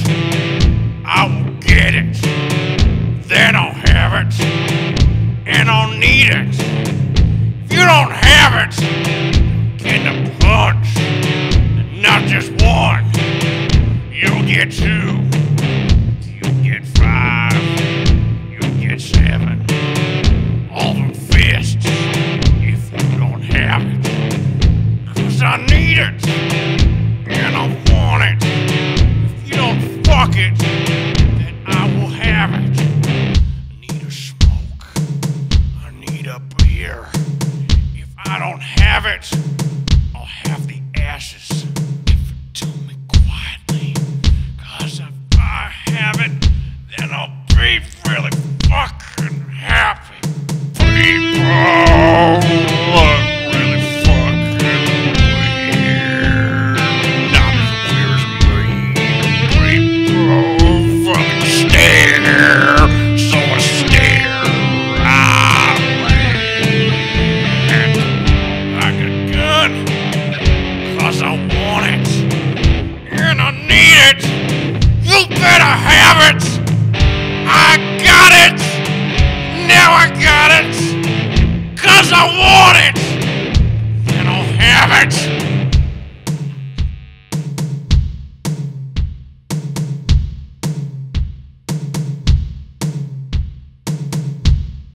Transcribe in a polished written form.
I will get it. Then I'll have it, and I'll need it. If you don't have it, get the punch, and not just one. You'll get two, you'll get five, you'll get seven. All them fists, if you don't have it. 'Cause I need it, and I want it. If you don't fuck it, then I will have it. I need a smoke, I need a beer. If I don't have it, I'll have the ashes. Give it to me quietly. 'Cause if I have it, then I'll be really fucking happy. People look really fucking weird. Not as weird as me. People fucking stare. So I stare. Like a gun. 'Cause I want it. And I need it. You better have it. I got it. Now I got it. 'Cause I want it. And I'll have it.